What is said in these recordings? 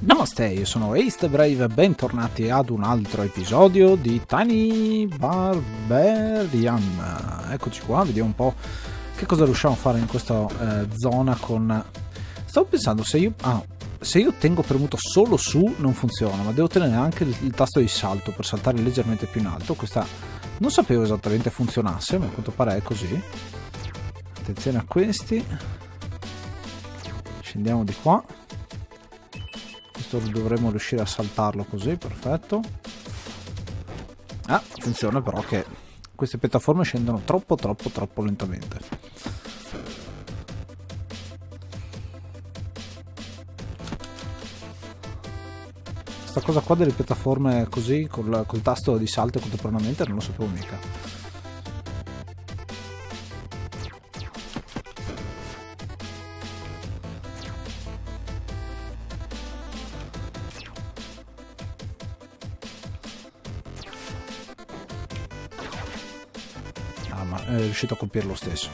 Namaste, io sono Ace the Brave e bentornati ad un altro episodio di Tiny Barbarian. Eccoci qua, vediamo un po' che cosa riusciamo a fare in questa zona con... Stavo pensando, se io tengo premuto solo su non funziona, ma devo tenere anche il tasto di salto per saltare leggermente più in alto. Questa non sapevo esattamente funzionasse, ma a quanto pare è così. Attenzione a questi. Scendiamo di qua. Questo dovremmo riuscire a saltarlo così, perfetto. Attenzione però che queste piattaforme scendono troppo lentamente. Questa cosa qua delle piattaforme così, col tasto di salto contemporaneamente, non lo sapevo mica. Ma è riuscito a colpire lo stesso.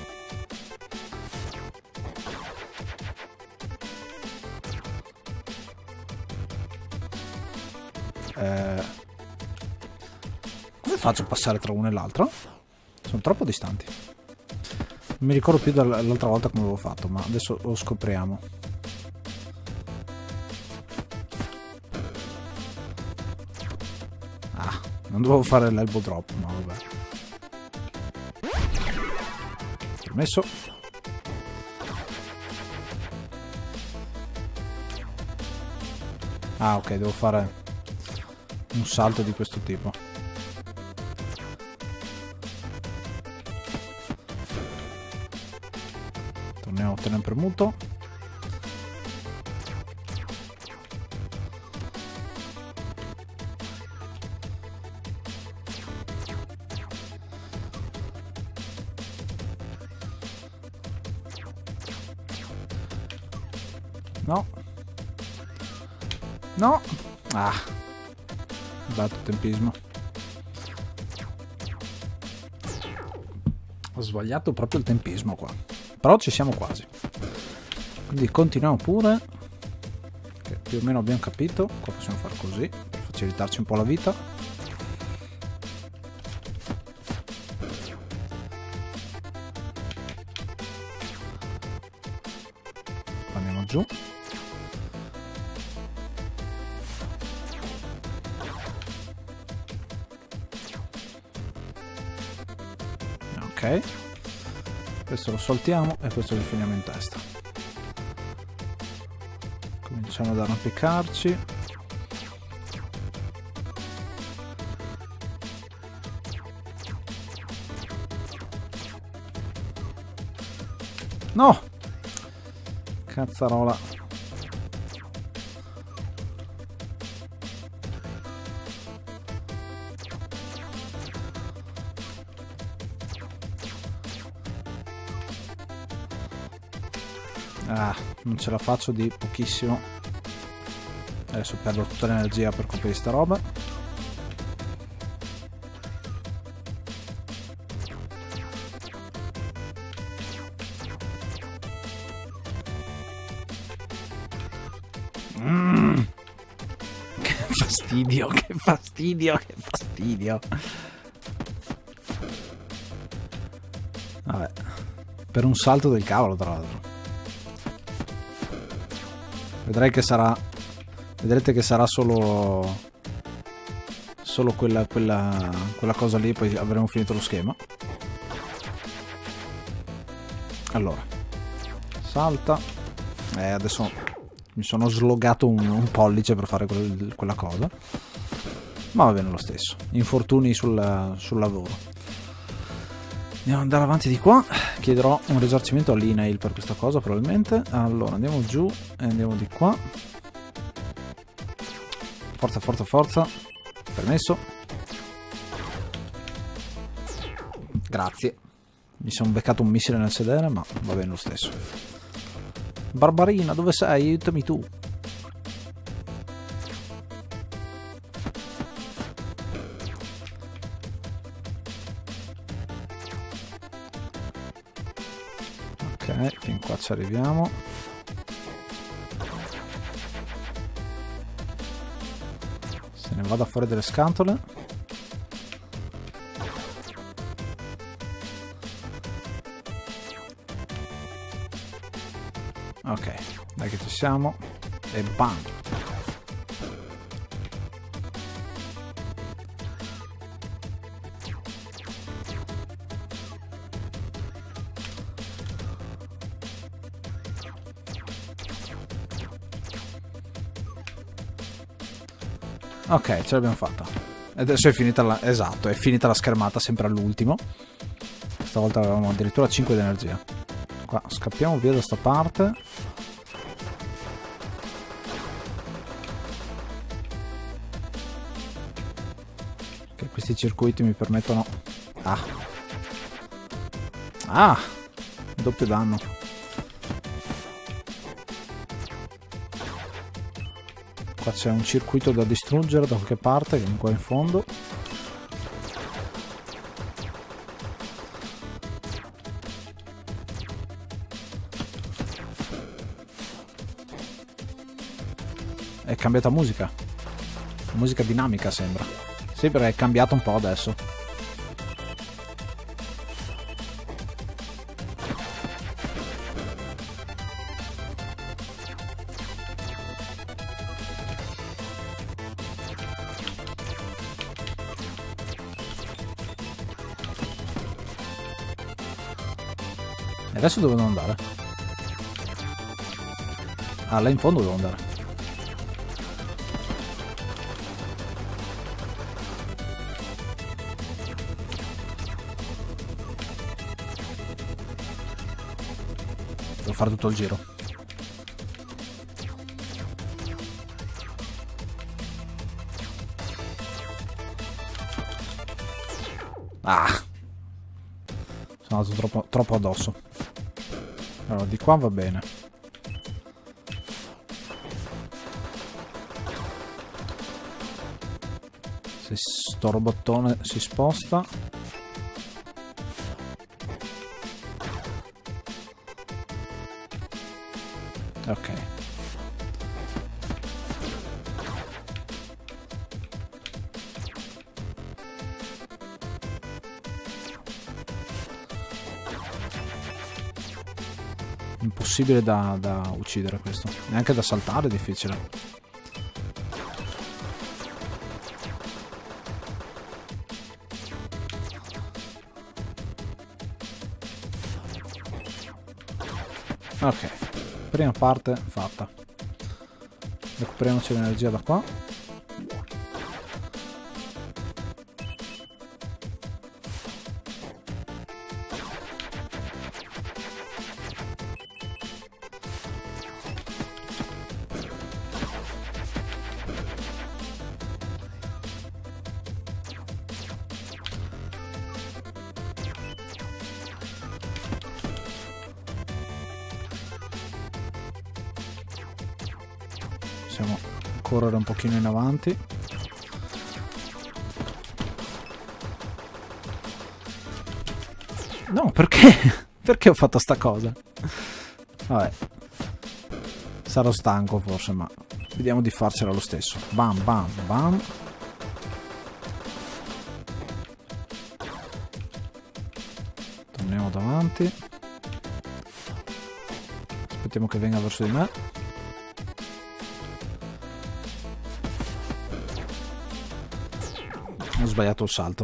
Come faccio a passare tra uno e l'altro? Sono troppo distanti. Non mi ricordo più dall'altra volta come avevo fatto, ma adesso lo scopriamo. Non dovevo fare l'elbow drop, ma vabbè. Permesso. Ok, devo fare un salto di questo tipo. Torniamo a tenere premuto. No. No. Dato tempismo. Ho sbagliato proprio il tempismo qua. Però ci siamo quasi. Quindi continuiamo pure. Che più o meno abbiamo capito. Qua possiamo fare così per facilitarci un po' la vita. Andiamo giù. Ok, questo lo saltiamo e questo lo finiamo in testa. Cominciamo ad arrampicarci. No! Cazzarola. Non ce la faccio di pochissimo. Adesso perdo tutta l'energia per colpire sta roba. Che fastidio, che fastidio, che fastidio. Vabbè, per un salto del cavolo tra l'altro. Vedrete che sarà solo quella cosa lì, poi avremo finito lo schema. Allora, salta. Adesso mi sono slogato un pollice per fare quella cosa, ma va bene lo stesso. Infortuni sul lavoro. Andiamo ad andare avanti di qua. Chiederò un risarcimento all'Inail per questa cosa probabilmente. Allora andiamo giù e andiamo di qua. Forza, forza, forza. Permesso. Grazie. Mi sono beccato un missile nel sedere, ma va bene lo stesso. Barbarina, dove sei? Aiutami tu. Ok, fin qua ci arriviamo. Ne vado fuori delle scatole. Ok, dai che ci siamo. E bam! Ok, ce l'abbiamo fatta. E adesso è finita la... Esatto, è finita la schermata sempre all'ultimo. Stavolta avevamo addirittura 5 di energia. Qua scappiamo via da sta parte. Che questi circuiti mi permettono... Ah! Doppio danno. Qua c'è un circuito da distruggere da qualche parte, che è qua in fondo. È cambiata musica. Musica dinamica sembra. Sì, perché è cambiato un po' adesso. E adesso dove devo andare? Ah, là in fondo devo andare. Devo fare tutto il giro. Ah! Sono andato troppo addosso. Allora, di qua va bene. Se sto robottone si sposta. Ok. Impossibile da uccidere questo. Neanche da saltare è difficile. Ok, prima parte fatta. Recuperiamoci l'energia da qua. Possiamo correre un pochino in avanti. No, perché? Perché ho fatto sta cosa? Vabbè. Sarò stanco forse, ma vediamo di farcela lo stesso. Bam, bam, bam. Torniamo davanti. Aspettiamo che venga verso di me. Ho sbagliato il salto.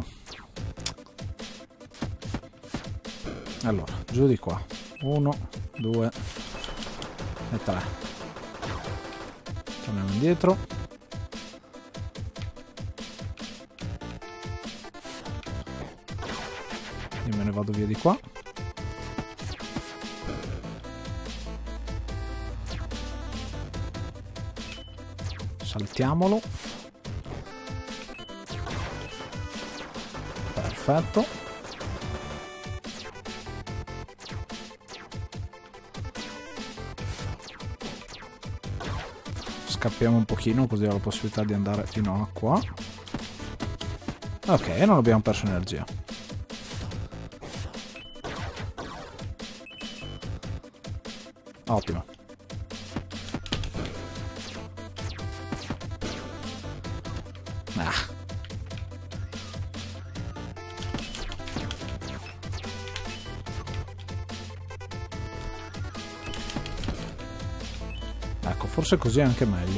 Allora, giù di qua. 1, 2 e 3. Torniamo indietro. Io me ne vado via di qua. Saltiamolo. Perfetto. Scappiamo un pochino così ho la possibilità di andare fino a qua. Ok, non abbiamo perso energia. Ottimo. Ah. Ecco, forse così è anche meglio.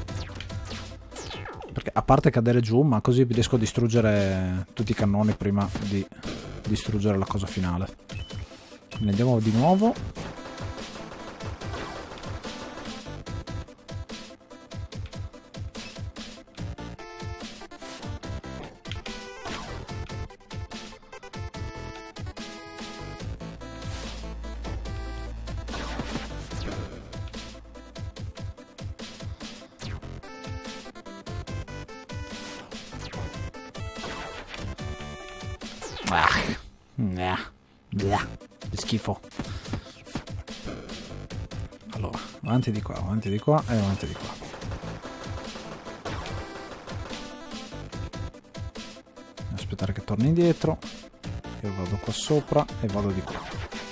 Perché a parte cadere giù, ma così riesco a distruggere tutti i cannoni prima di distruggere la cosa finale. Ne andiamo di nuovo. Che schifo. Allora, avanti di qua e avanti di qua. Aspettare che torni indietro. Io vado qua sopra e vado di qua.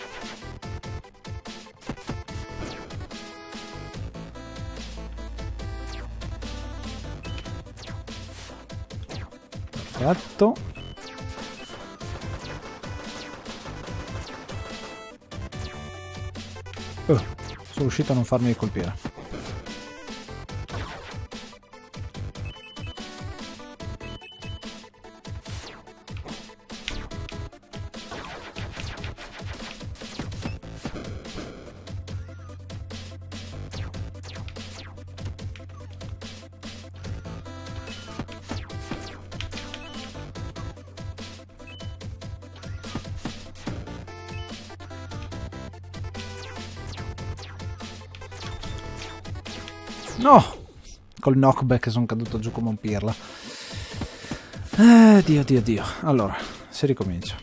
Perfetto. Sono riuscito a non farmi colpire. No! Col knockback sono caduto giù come un pirla. Dio. Allora, si ricomincia.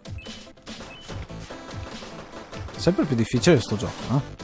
Sempre più difficile sto gioco, eh?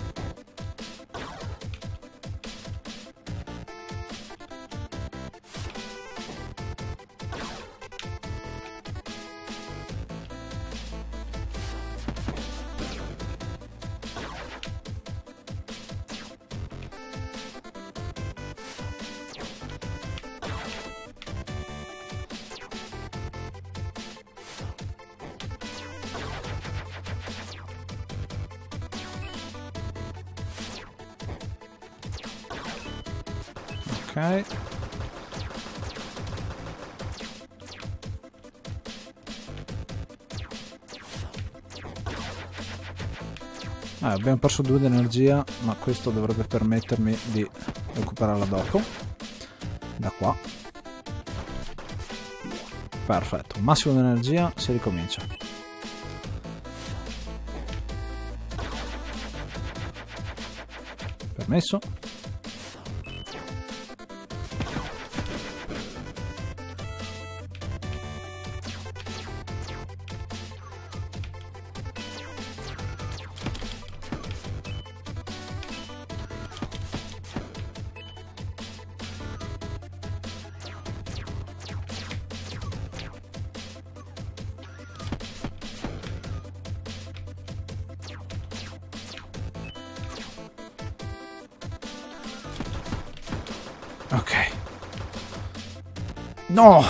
Ok. Abbiamo perso 2 di energia, ma questo dovrebbe permettermi di recuperarla dopo. Da qua. Perfetto, massimo di energia, si ricomincia. Permesso. Ok. No!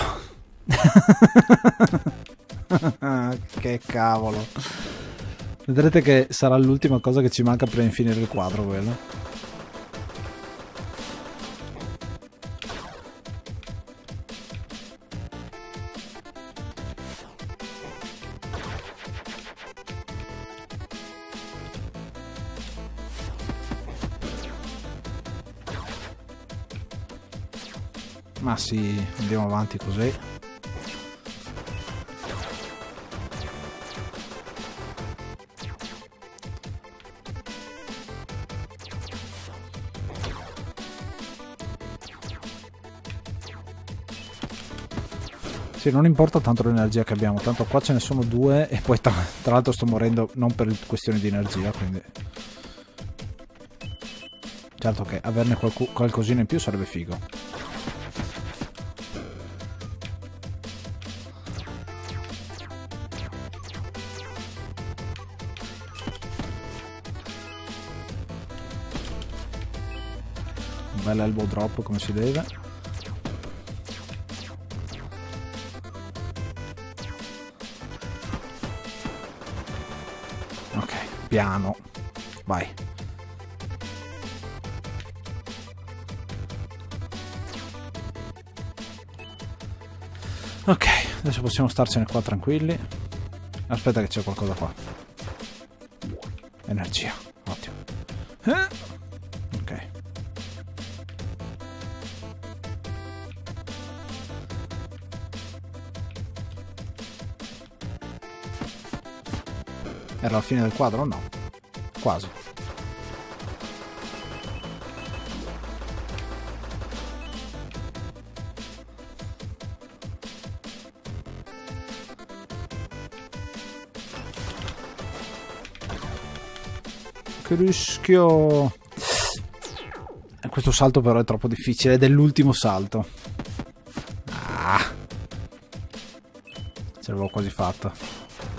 Che cavolo. Vedrete che sarà l'ultima cosa che ci manca prima di finire il quadro, quello. Ma sì, andiamo avanti così. Sì, non importa tanto l'energia che abbiamo, tanto qua ce ne sono 2 e poi tra l'altro sto morendo non per questioni di energia, quindi... Certo che averne qualcosina in più sarebbe figo. Un bel elbow drop come si deve. piano. Vai. Ok, adesso possiamo starcene qua tranquilli. Aspetta che c'è qualcosa qua. Energia, ottimo. Ok. Era la fine del quadro? No. Quasi. Che rischio. Questo salto però è troppo difficile, ed è l'ultimo salto. Ah. Ce l'avevo quasi fatta.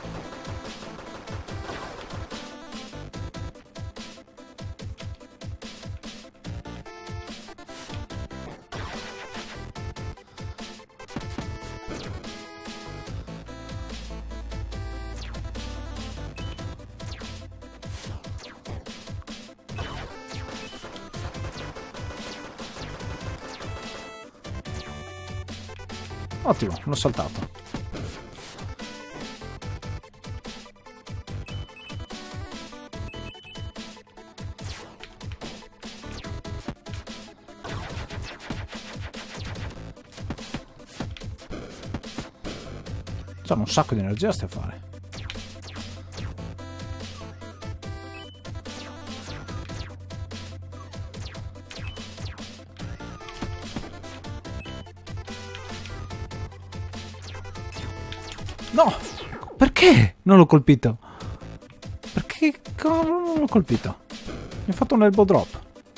Ottimo, l'ho saltato. C'hanno un sacco di energia a fare. No! Perché non l'ho colpito? Perché cavolo non l'ho colpito? Mi ha fatto un elbow drop.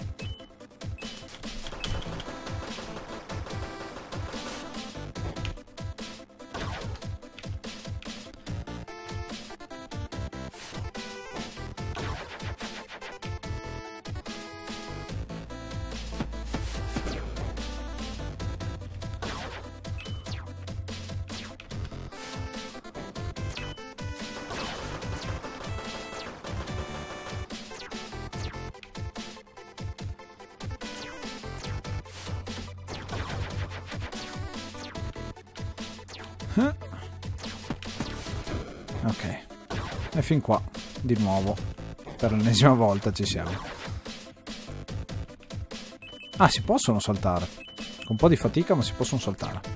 Ok, e fin qua di nuovo per l'ennesima volta ci siamo. Ah, si possono saltare con un po' di fatica, ma si possono saltare.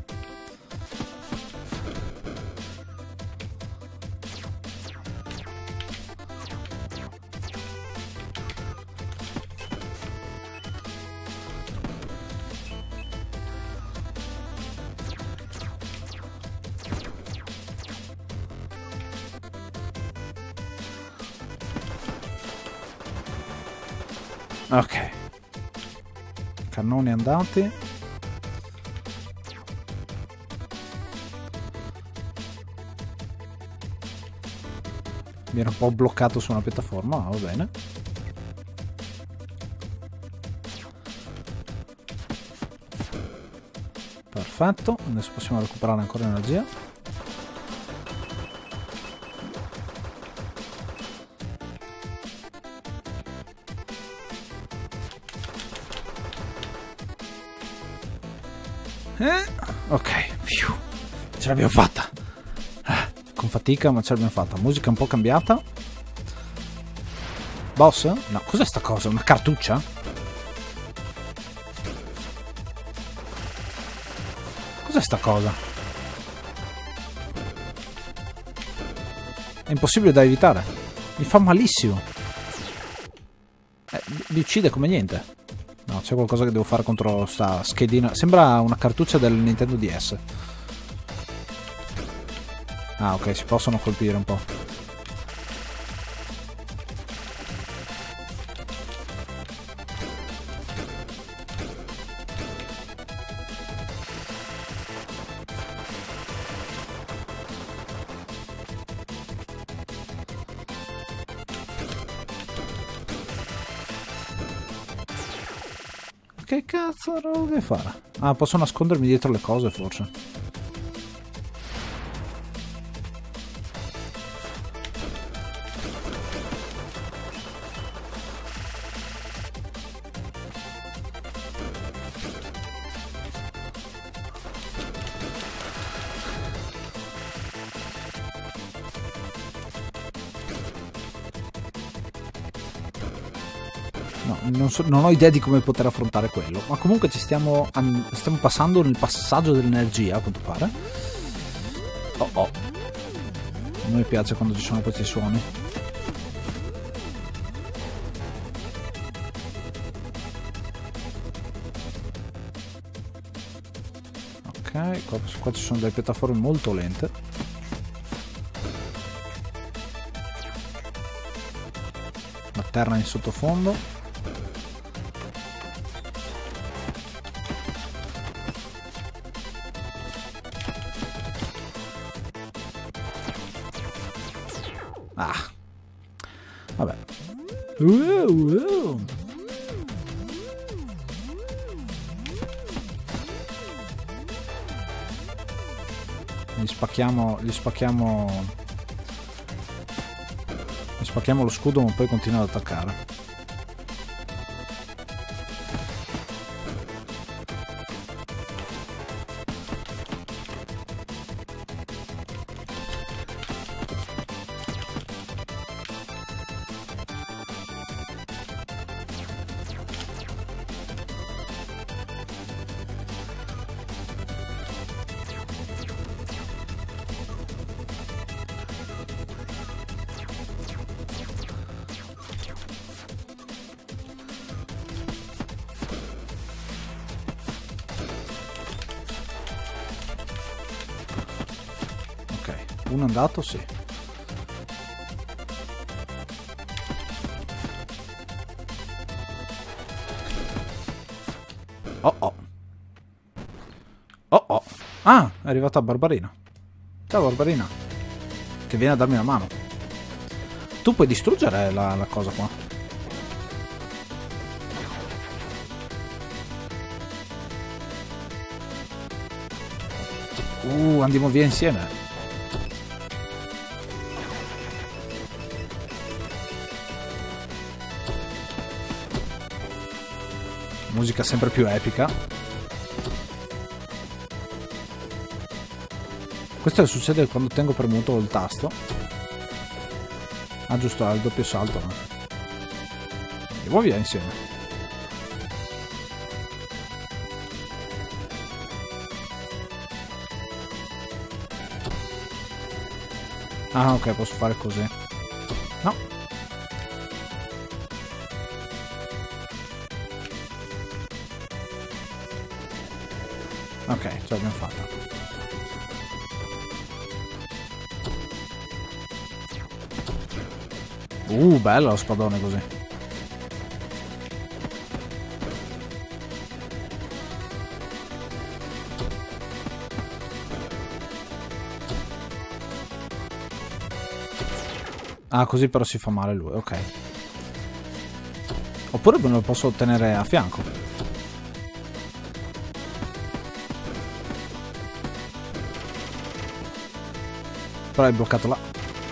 Ok, cannoni andati. Mi ero un po' bloccato su una piattaforma, ma va bene. Perfetto, adesso possiamo recuperare ancora energia. Ok, ce l'abbiamo fatta. Con fatica, ma ce l'abbiamo fatta. Musica un po' cambiata. Boss? No, cos'è sta cosa? Una cartuccia? Cos'è sta cosa? È impossibile da evitare. Mi fa malissimo. Mi uccide come niente. No, c'è qualcosa che devo fare contro sta schedina. Sembra una cartuccia del Nintendo DS. Ah, ok, si possono colpire un po'. Che cazzo devo fare? Ah, posso nascondermi dietro le cose forse. non ho idea di come poter affrontare quello, ma comunque stiamo passando nel passaggio dell'energia, a quanto pare. Oh. Non mi piace quando ci sono questi suoni. Ok, qua ci sono delle piattaforme molto lente. La terra in sottofondo. Ah, vabbè. Gli spacchiamo lo scudo, ma poi continua ad attaccare. Uno è andato, sì. Oh. Ah, è arrivata Barbarina. Ciao Barbarina. Che viene a darmi una mano. Tu puoi distruggere la cosa qua. Andiamo via insieme. Musica sempre più epica. Questo succede quando tengo premuto il tasto. Ah, giusto, ha il doppio salto, no? Andiamo via insieme. Ah, ok, posso fare così. No. Ok, ce l'abbiamo fatta. Bello lo spadone così. Ah, così però si fa male lui, ok. Oppure me lo posso ottenere a fianco. Però è bloccato là.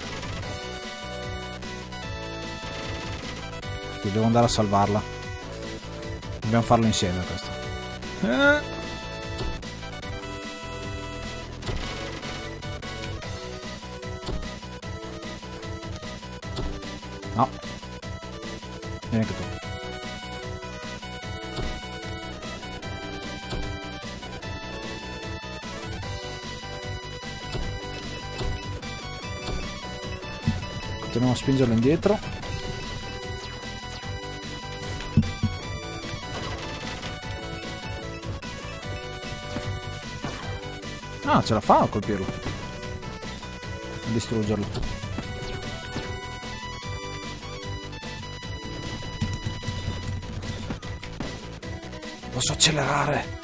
Io devo andare a salvarla. Dobbiamo farlo insieme questo. No. Vieni anche tu. Continuiamo a spingerlo indietro. Ah, ce la fa a colpirlo. A distruggerlo. Posso accelerare.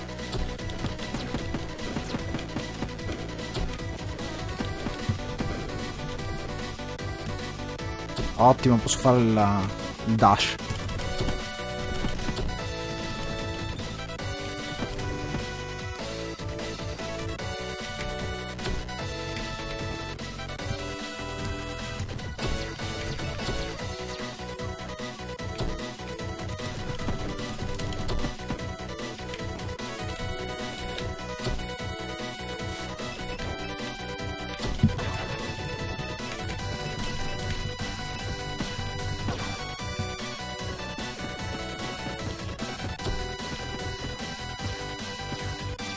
Ottimo, posso fare il dash.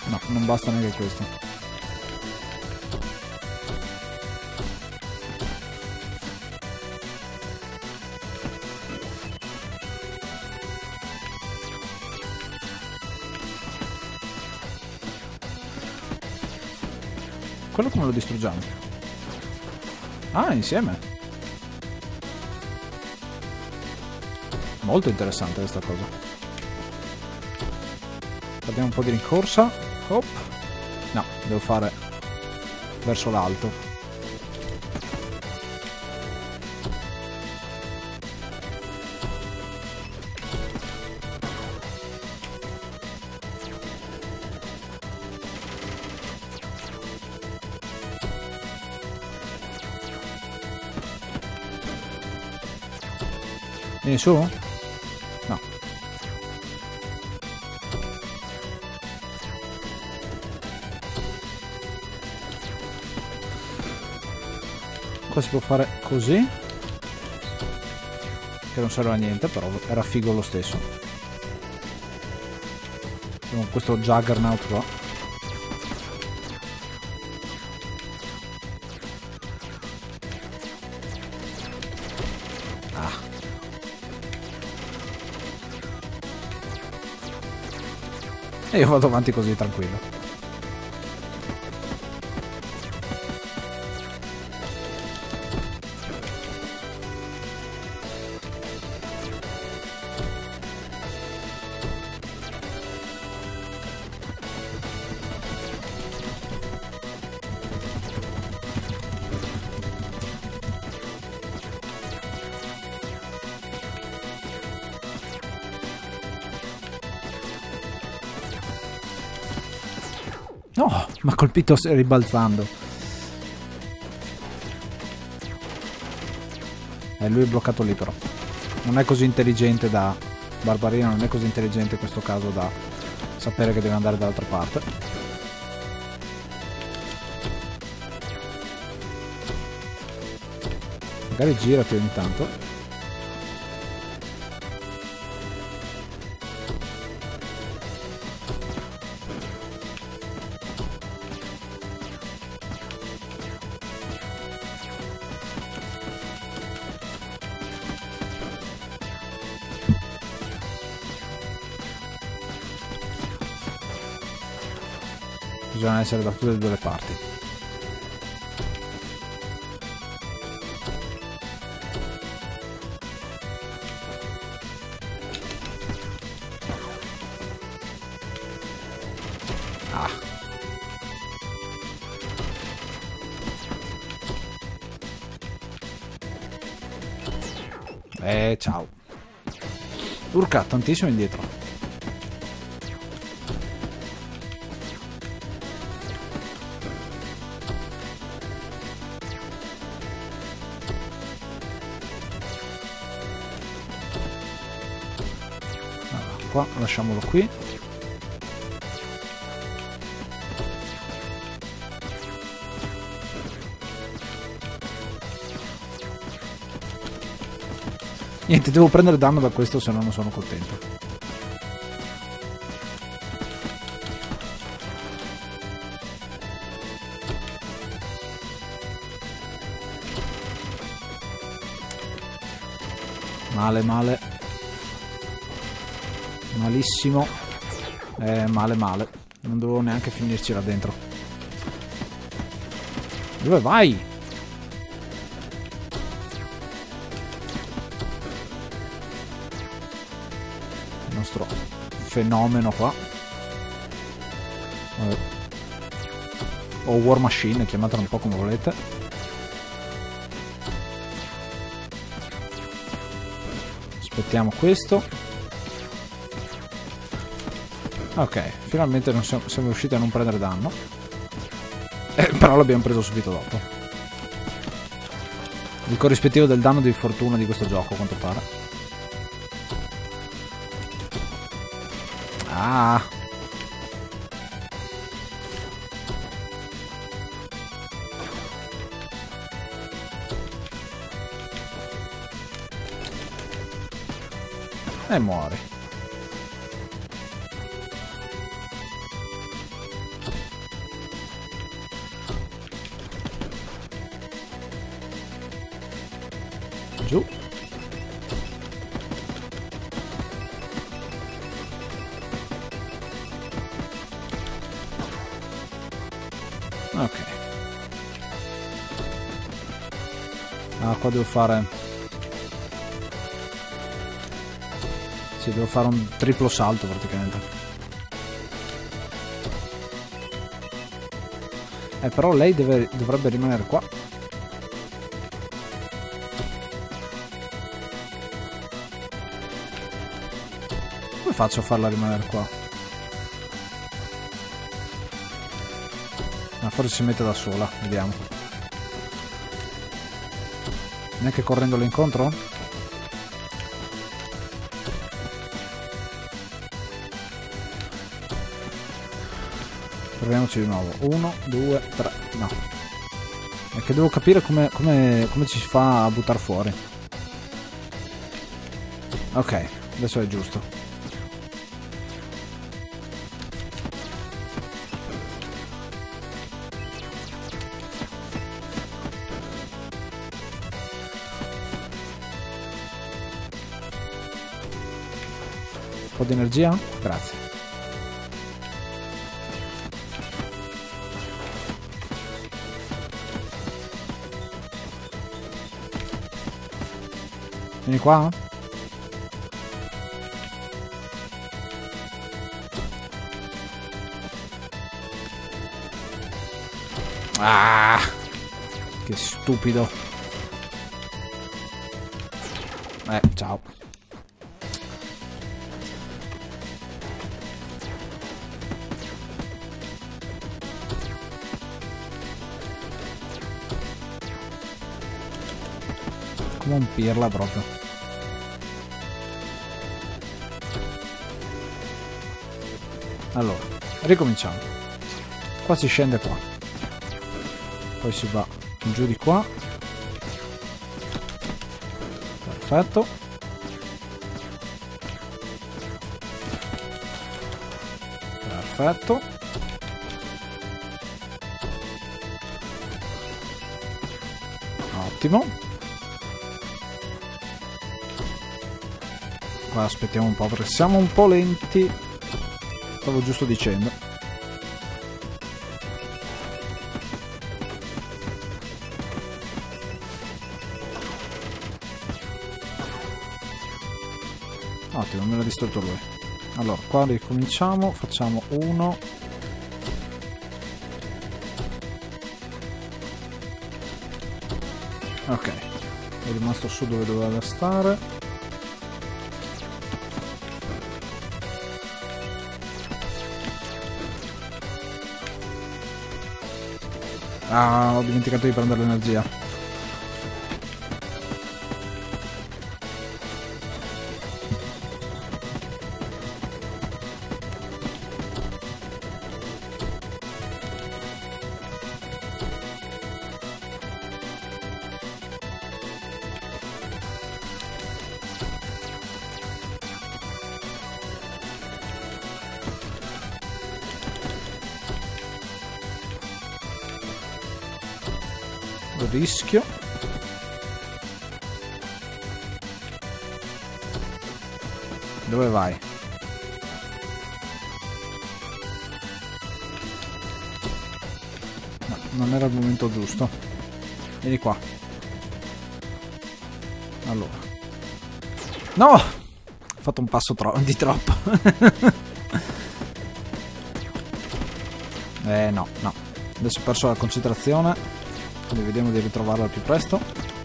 No, non basta neanche questo. Quello come lo distruggiamo? Ah, insieme. Molto interessante questa cosa. Abbiamo un po' di rincorsa. Hop. No, devo fare verso l'alto. Vieni su? No. Qua si può fare così. Che non serve a niente, però era figo lo stesso. Abbiamo questo Juggernaut qua. E io vado avanti così tranquillo. No, mi ha colpito ribalzando. Lui è bloccato lì però. Non è così intelligente da... Barbarino non è così intelligente in questo caso da sapere che deve andare dall'altra parte. Magari girati ogni tanto. Bisogna essere da tutte e due le parti. Ah. Ciao. Urca, tantissimo indietro. Qua, lasciamolo qui. Niente, devo prendere danno da questo, se no non sono contento. Male, male. Malissimo. Male, male. Non dovevo neanche finirci là dentro. Dove vai? Il nostro fenomeno qua. Vabbè. O War Machine, chiamatela un po' come volete. Aspettiamo questo. Ok, finalmente non siamo riusciti a non prendere danno. Però l'abbiamo preso subito dopo. Il corrispettivo del danno di fortuna di questo gioco, a quanto pare. Ah! E muori. giù. Ok. Ah, qua devo fare... Sì, devo fare un triplo salto praticamente. Però lei dovrebbe rimanere qua. Come faccio a farla rimanere qua? Ma forse si mette da sola, vediamo. Neanche correndolo incontro? Proviamoci di nuovo. 1, 2, 3. No. È che devo capire come ci si fa a buttare fuori. Ok, adesso è giusto. Un po' di energia? Grazie. Vieni qua? Ah! Che stupido. Ciao. Come un pirla proprio. Allora, ricominciamo. Qua si scende qua. Poi si va giù di qua. Perfetto. Perfetto. Ottimo. Qua aspettiamo un po' perché siamo un po' lenti. Stavo giusto dicendo. Ottimo, me l'ha distrutto lui. Allora, qua ricominciamo. Facciamo 1. Ok. È rimasto su dove doveva stare. Ah, ho dimenticato di prendere l'energia. Rischio. Dove vai? No, non era il momento giusto. Vieni qua. Allora. No! Ho fatto un passo di troppo. No, no. Adesso ho perso la concentrazione. Quindi vediamo di ritrovarla al più presto.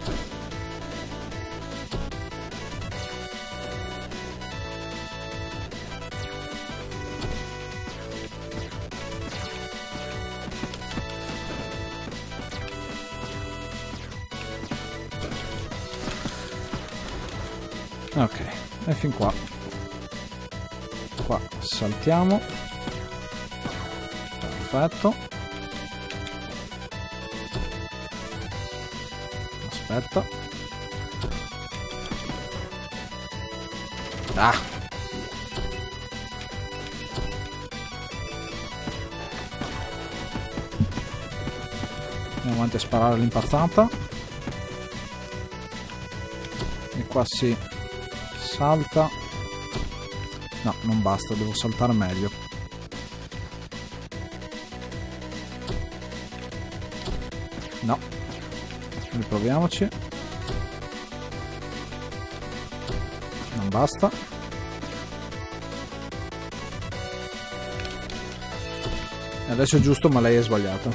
Ok, e fin qua. Qua saltiamo. Perfetto. Aspetta. Ah. Andiamo avanti a sparare all'impazzata. qua si salta. No, non basta, devo saltare meglio. No, riproviamoci. Non basta. Adesso è giusto, ma lei è sbagliata.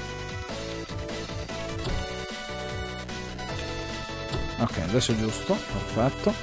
Ok, adesso è giusto, perfetto.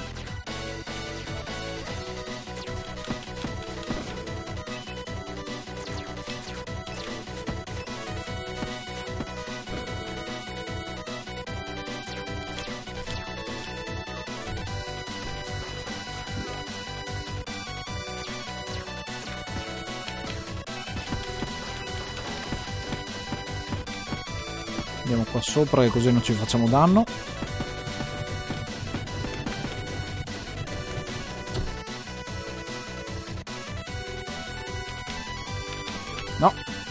Andiamo qua sopra che così non ci facciamo danno. No.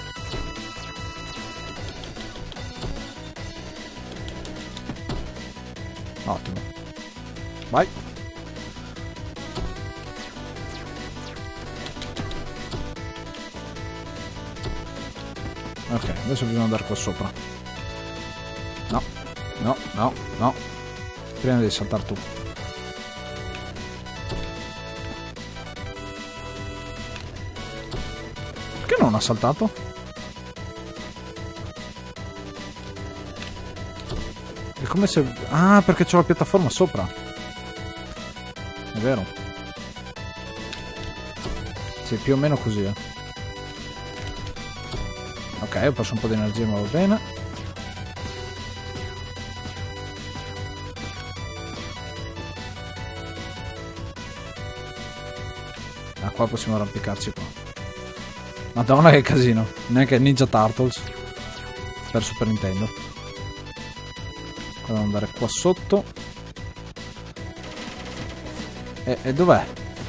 Ottimo. Vai. Ok, adesso bisogna andare qua sopra. No, no, no, no. Prima devi saltare tu. Perché non ha saltato? È come se... Ah, perché c'ho la piattaforma sopra. È vero. Sì, più o meno così, Ok, ho perso un po' di energia, ma va bene. Qua possiamo arrampicarci qua. Madonna che casino. Neanche Ninja Turtles per Super Nintendo. Devo andare qua sotto. E dov'è?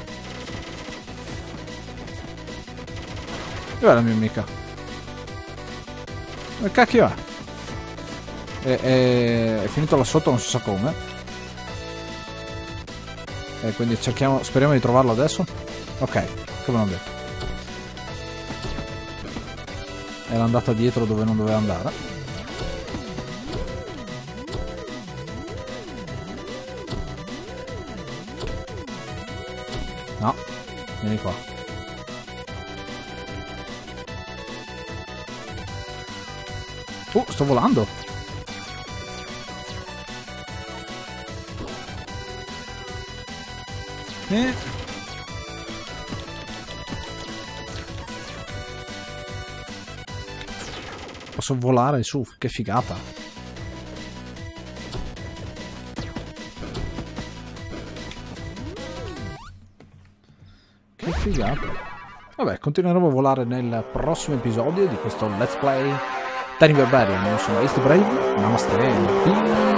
Dov'è la mia amica? Che cacchio è? È finito là sotto, non si sa come. E quindi cerchiamo, speriamo di trovarlo adesso. Ok, come ho detto. Era andata dietro dove non doveva andare. No, vieni qua. Sto volando. Posso volare su, che figata. Che figata. Vabbè, continueremo a volare nel prossimo episodio di questo Let's Play Tiny Barbarian. Io sono East Brave. Namaste.